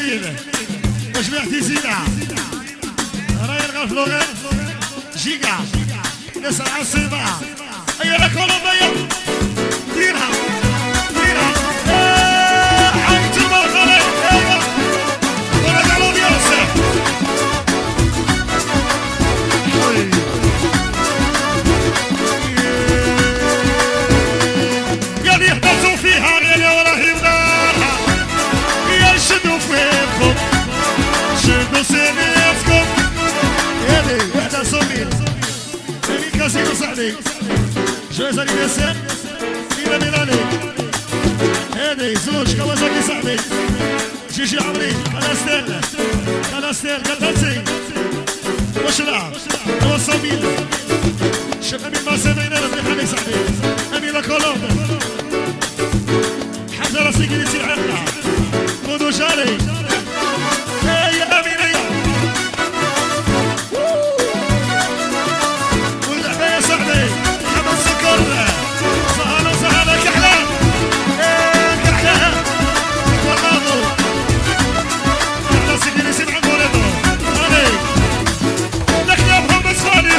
الكمين وجمعتي زينة راهي الغفلو غير جيجا ناس العاصمة هيا لا كولومبيا ديرها ديرها حيتو مرغلي ايوا ولا قالوا لي يوسف يا اللي هبطوا فيها غير وراهي ونارها يا شدوا فيكم شدوا سنيتكم يا لي وحدة صميل هاني كاسينو صاحبي جوز انيفرسير ليلة ميلاني هادي زوج كوازاكي صاحبي جيجي عمري كالاستيل كالتاتسي وشرع هو صميل شباب ما سمينا في حالي صاحبي أمينة كولومب حمزة راسي قلتي عقلها خذوا جاري يا أمينة يا واللعبة يا صاحبي محمد سكر سهلا وسهلا كحلة كحلة والله راسي قلتي مع مولدو هاني نكتبهم بس فاني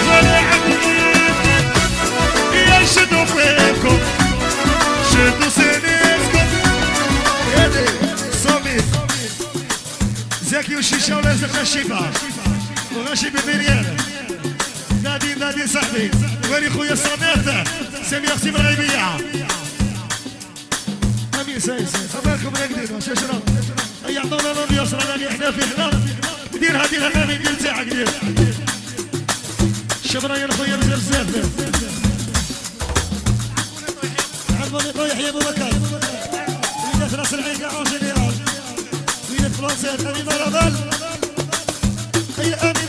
شدوا فيكم شدوا سنينكم يدي صميم زكي وشيشة ولازم غشيبة وغشيب بريال نادي صاحبي ويني خويا الصنات سامي اختي بالغيبية امين سايس امالكم راقدين واش اشرب هيا عطونا لون يسرى اللي حنا فيه هنا ديرها امين دير تاعك دير شبرا يا خويا بزاف عربوني طيح يا ابو بكر ويدات راس العين كاع اون جينيرال ويدات فرنسا امين مرابال هيا امين